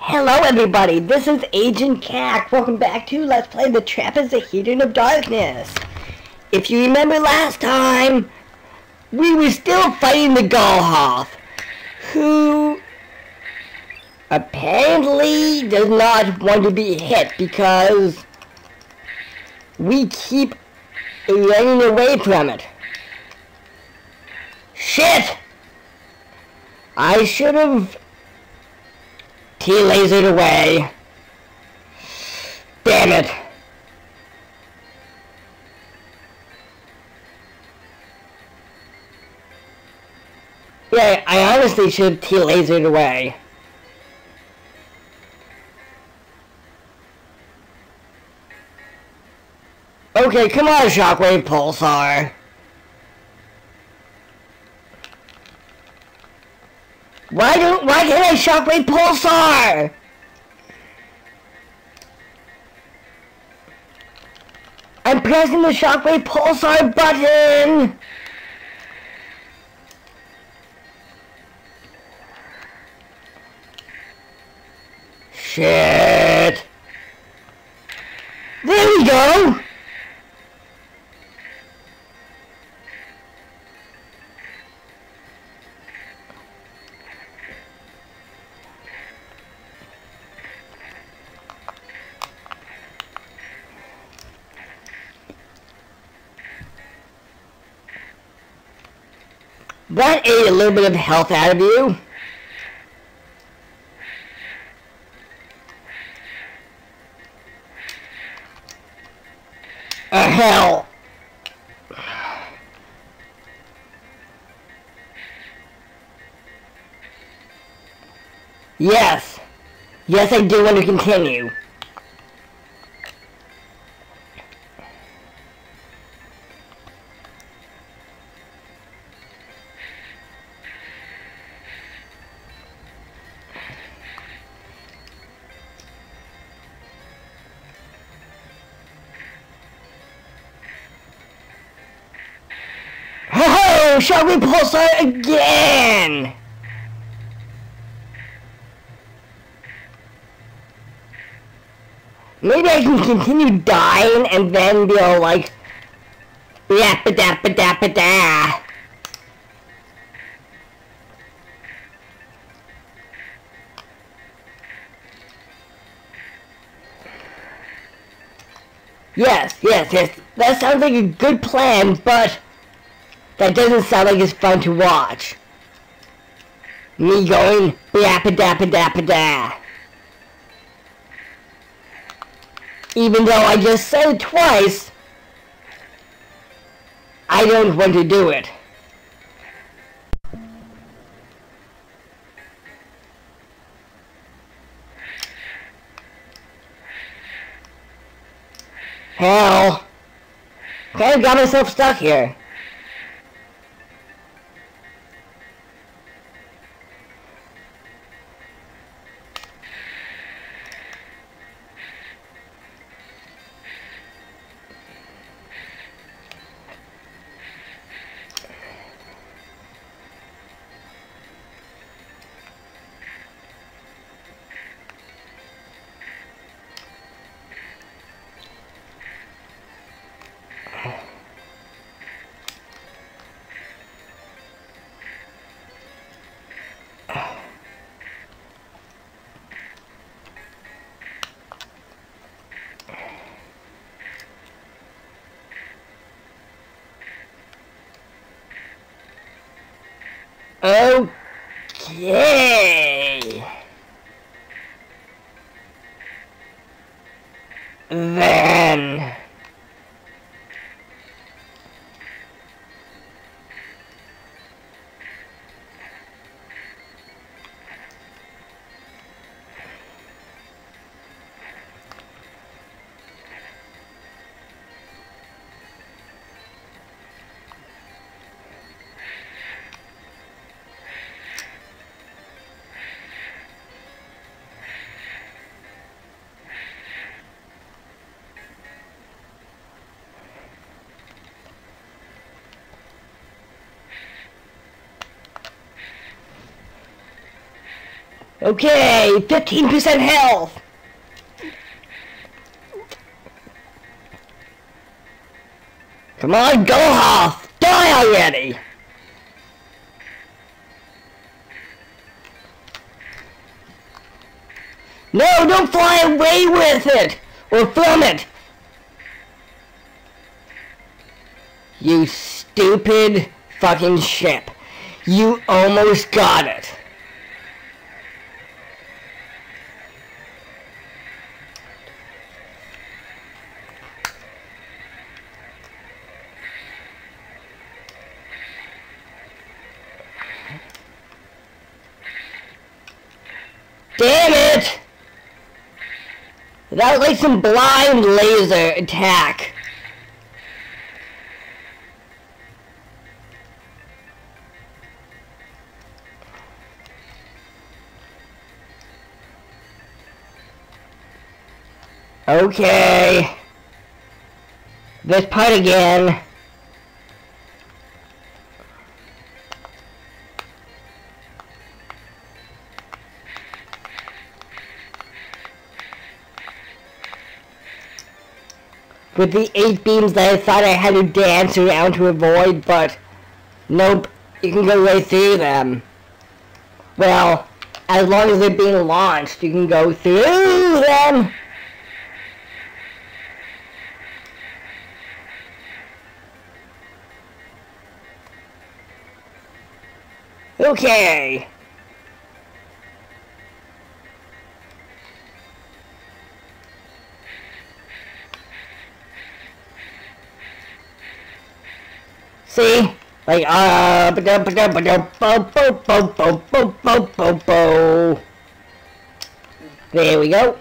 Hello everybody, this is Agent Cack. Welcome back to Let's Play the Trapezohedron of Darkness. If you remember last time, we were still fighting the Golhoth, who apparently does not want to be hit because we keep running away from it. Shit! I should have T-lasered away. Damn it. Yeah, I honestly should have T-lasered away. Okay, come on, Shockwave Pulsar. Why can't I Shockwave Pulsar? I'm pressing the Shockwave Pulsar button! Shit! There we go! That ate a little bit of health out of you. Hell. Yes. Yes, I do want to continue. Oh, shall we pulsar again? Maybe I can continue dying and then be all like, yappa-dappa-dappa-da. Yes. That sounds like a good plan, but that doesn't sound like it's fun to watch. Me going, yappa-dappa-dappa-da. Even though I just said it twice, I don't want to do it. Hell. Kinda got myself stuck here. Okay. Then. Okay, 15% health. Come on, Golhoff! Die already! No, don't fly away with it! Or from it! You stupid fucking ship. You almost got it. Damn it! That was like some blind laser attack. Okay. This part again. With the 8 beams that I thought I had to dance around to avoid, but nope, you can go right through them. Well, as long as they're being launched, you can go through them. Okay. See? Like, there we go.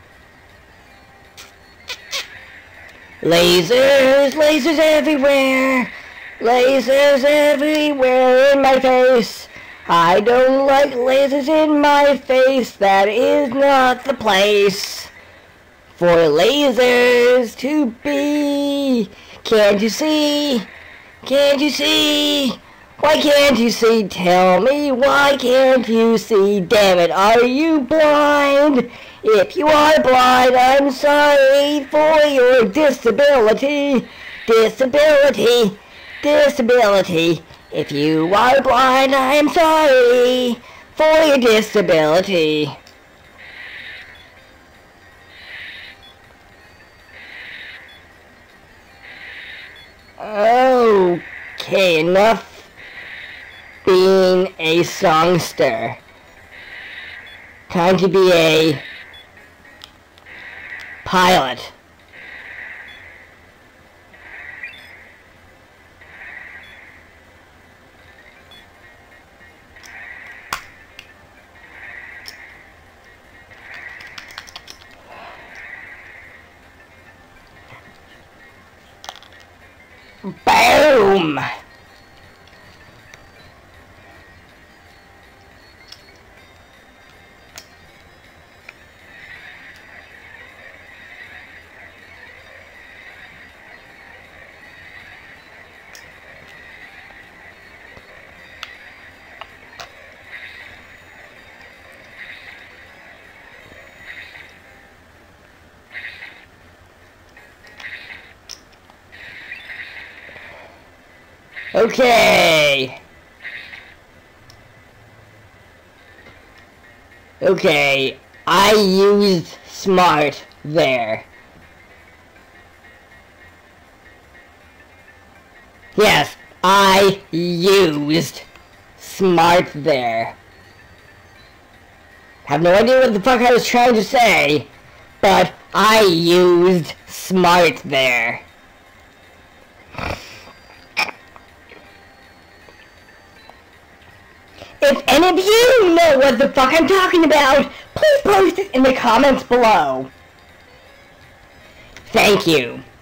Lasers, lasers everywhere. Lasers everywhere in my face. I don't like lasers in my face. That is not the place for lasers to be. Can't you see? Can't you see? Why can't you see? Tell me, why can't you see? Damn it, are you blind? If you are blind, I'm sorry for your disability. Disability. Disability. If you are blind, I am sorry for your disability. Okay, enough being a songster. Time to be a pilot. Boom! Okay. Okay, I used smart there. Yes, I used smart there. Have no idea what the fuck I was trying to say, but I used smart there. If any of you know what the fuck I'm talking about, please post it in the comments below. Thank you.